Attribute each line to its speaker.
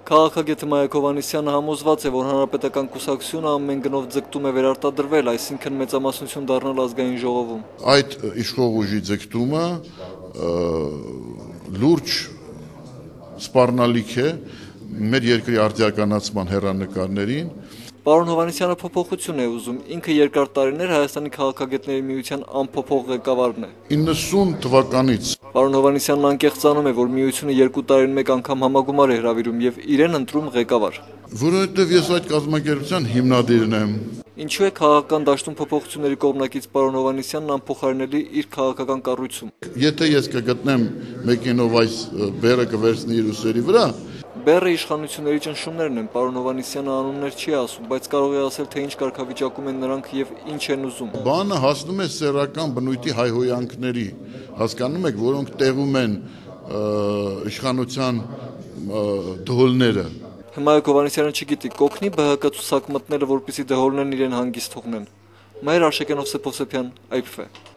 Speaker 1: Քաղաքագետ Մայակ Հովհաննիսյանը համոզված է, որ հանրապետական կուսակցությունը ամեն գնով ձգտում է վերարտադրվել, այսինքն մեծամասնություն դառնալ ազգային ժողովում։
Speaker 2: Այդ իշխող ուժի ձգտումը լուրջ սպառնալիք է մեր երկրի արդիականացման հեռանկարներին։
Speaker 1: Պարոն Հովհաննիսյանը փոփոխություն է ուզում, ինքը երկար տարիներ Հայաստանի քաղաքագետների միության անփոփոխ ղեկավարն է։
Speaker 2: 90 թվականից
Speaker 1: Պարոն Հովհաննիսյանն անկեղծանում է, որ միությունը 2 տարին մեկ անգամ համագումար է հրավիրում եւ իրեն ընտրում ղեկավար։
Speaker 2: Որովհետև ես այդ կազմակերպության հիմնադիրն եմ։
Speaker 1: Ինչու է քաղաքական դաշտում փոփոխությունների կողմնակից պարոն Հովհաննիսյանն անփոխարինելի իր քաղաքական կառույցում։
Speaker 2: Եթե ես կգտնեմ մեկինով այս բերը կվերցնի իր ուսերի վրա,
Speaker 1: Բեռը իշխանությունների ճնշումներն են, պարոն Հովհաննիսյանը անուններ չի ասում, բայց կարող է ասել, թե ինչ կարգավիճակում են նրանք եւ ինչ են ուզում։
Speaker 2: Բանը հասնում է սեռական բնույթի հայհոյանքների, հասկանում եք, որոնք տեղում են իշխանության դհոլները։
Speaker 1: Մայակ Հովհաննիսյանը չգիտի, կօգնի ԲՀԿ ցուցակ մտնելը, որպեսզի դհոլներն իրեն հանգիստ թողնեն։ Մայր Արշակյանով Սեփոսեփյան, IPF